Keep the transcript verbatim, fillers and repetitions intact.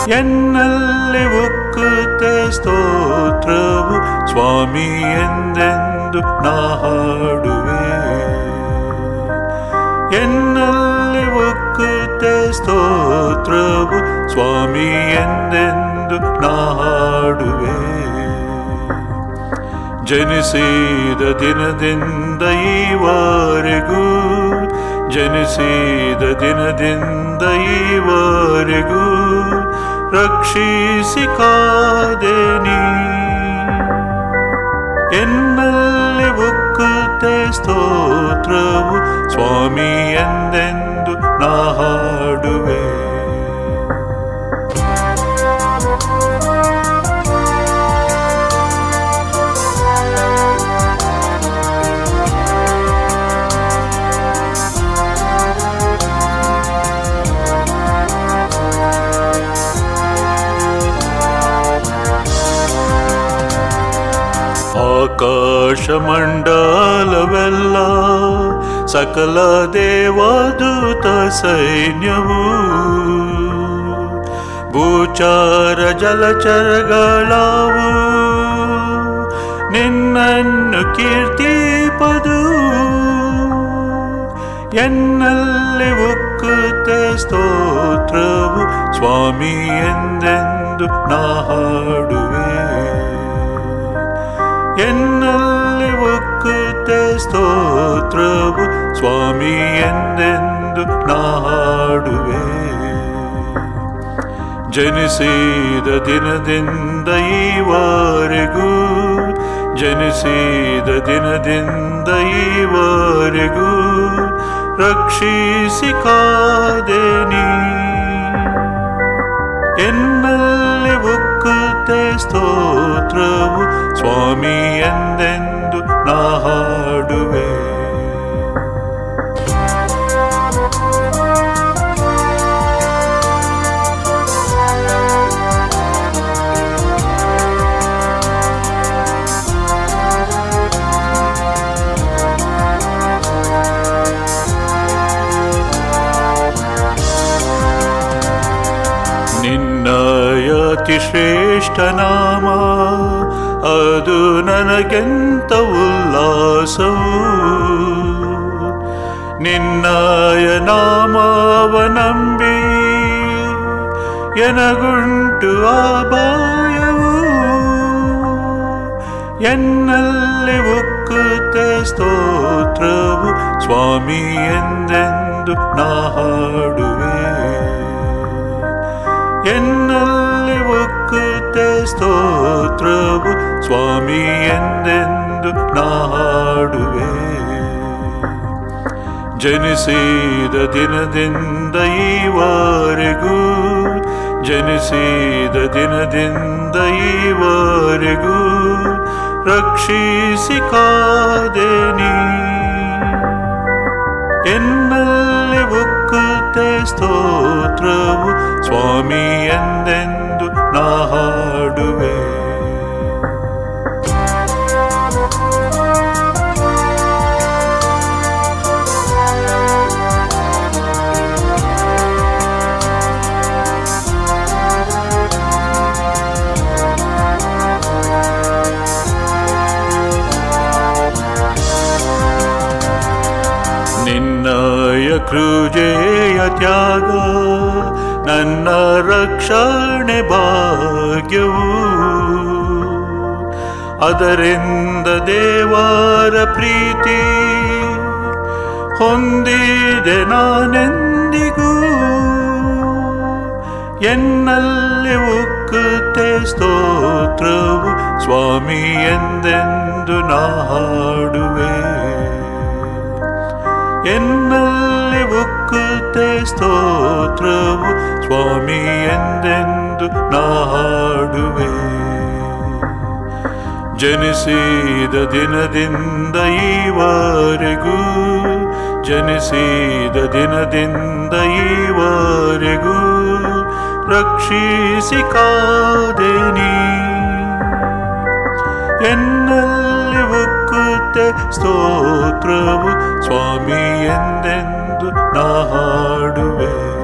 ಎನ್ನಲ್ಲಿ ಉಕ್ಕುತ್ತೆ ಸ್ತೋತ್ರವು ಸ್ವಾಮಿ ಎಂದೆಂದು ನಾ ಹಾಡುವೆ. ಎನ್ನಲ್ಲಿ ಉಕ್ಕುತ್ತೆ ಸ್ತೋತ್ರವು ಸ್ವಾಮಿ ಎಂದೆಂದು ನಾ ಹಾಡುವೆ. ಜನಿಸಿದ ದಿನದಿಂದ ಈವರೆಗೂ ಜನಿಸಿದ ದಿನದಿಂದ ಈವರೆಗೂ ರಕ್ಷಿಸಿ ಕಾದೆ ನೀ. ಎನ್ನಲ್ಲಿ ಉಕ್ಕುತ್ತೆ ಸ್ತೋತ್ರವು ಸ್ವಾಮಿ ಎಂದೆಂದು ನಾ ಹಾಡುವೆ. ಆಕಾಶ ಮಂಡಲವೆಲ್ಲ ಸಕಲ ದೇವದೂತ ಸೈನ್ಯವು ಭೂಚಾರ ಜಲಚರಗಳಾವು ನಿನ್ನನ್ನು ಕೀರ್ತಿಪದು. ಎನ್ನಲ್ಲಿ ಉಕ್ಕುತ್ತೆ ಸ್ತೋತ್ರವು ಸ್ವಾಮಿ ಎಂದೆಂದು ನಾ ಹಾಡುವೆ. ಎನ್ನಲ್ಲಿ ಉಕ್ಕುತ್ತೆ ಸ್ತೋತ್ರವು ಸ್ವಾಮಿ ಎಂದೆಂದು ನಾ ಹಾಡುವೆ. ಜನಿಸಿದ ದಿನದಿಂದ ಈವರೆಗೂ ಜನಿಸಿದ ದಿನದಿಂದ ಈವರೆಗೂ ರಕ್ಷಿಸಿ ಕಾದೆ ನೀ. ಎನ್ನಲ್ಲಿ ಉಕ್ಕುತ್ತೆ ಸ್ತೋತ್ರವು ಸ್ವಾಮಿ ಎಂದೆಂದು ನಾ ಹಾಡುವೆ. ನಿನ್ನಯ ಅತಿ ಶ್ರೇಷ್ಠ ನಾಮ ಅದು ನನಗೆಂತ ಉಲ್ಲಾಸವು. ನಿನ್ನಯ ನಾಮವನಂಬಿ ಎನಗುಂಟು ಅಭಯವು. ಎನ್ನಲ್ಲಿ ಉಕ್ಕುತ್ತೆ ಸ್ತೋತ್ರವು ಸ್ವಾಮಿ ಎಂದೆಂದು ನಾ ಹಾಡುವೆ. ಎನ್ನಲ್ಲಿ ಉಕ್ಕುತ್ತೆ ಸ್ತೋತ್ರವು ಸ್ವಾಮಿ ಎಂದೆಂದು ನಾ ಹಾಡುವೆ. ಜನಿಸಿದ ದಿನದಿಂದ ಈವರೆಗೂ ಜನಿಸಿದ ದಿನದಿಂದ ಈವರೆಗೂ ರಕ್ಷಿಸಿ ಕಾದೆ ನೀ. ಎನ್ನಲ್ಲಿ ಉಕ್ಕುತ್ತೆ ಸ್ತೋತ್ರವು ಸ್ವಾಮಿ ಎಂದೆಂದು ನಾ ಹಾಡುವೆ. ನಿನ್ನಯ ಕೃಪೆಯ ತ್ಯಾಗ ನನ್ನ ರಕ್ಷಣೆ ಭಾಗ್ಯವು. ಅದರಿಂದ ದೇವರ ಪ್ರೀತಿ ಹೊಂದಿದೆ ನಾನೆಂದಿಗೂ. ಎನ್ನಲ್ಲಿ ಉಕ್ಕುತ್ತೆ ಸ್ತೋತ್ರವು ಸ್ವಾಮಿ ಎಂದೆಂದು ನಾ ಹಾಡುವೆ. ಎನ್ನಲ್ಲಿ ಉಕ್ಕುತ್ತೆ ಸ್ತೋತ್ರವು ಸ್ವಾಮಿ ಎಂದೆಂದು ನಾ ಹಾಡುವೆ. ಜನಿಸಿದ ದಿನದಿಂದ ಈವರೆಗೂ ಜನಿಸಿದ ದಿನದಿಂದ ಈವರೆಗೂ ರಕ್ಷಿಸಿ ಕಾದೆ ನೀ. ಎನ್ನಲ್ಲಿ ಉಕ್ಕುತ್ತೆ ಸ್ತೋತ್ರವು ಸ್ವಾಮಿ ಎಂದೆಂದು ನಾ ಹಾಡುವೆ.